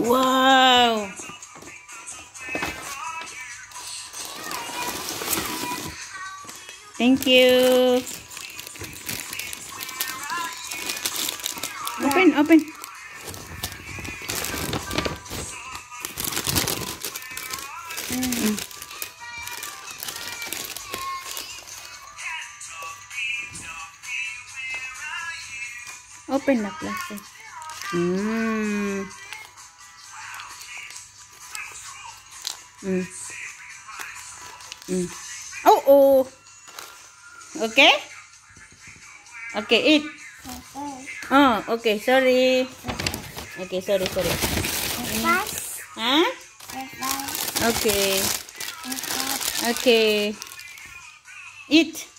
Wow. Thank you. Open, open. Open the plastic. Oh, oh. Okay? Okay, eat. Oh, okay, sorry. Okay, sorry. Huh? Okay. Okay. Eat.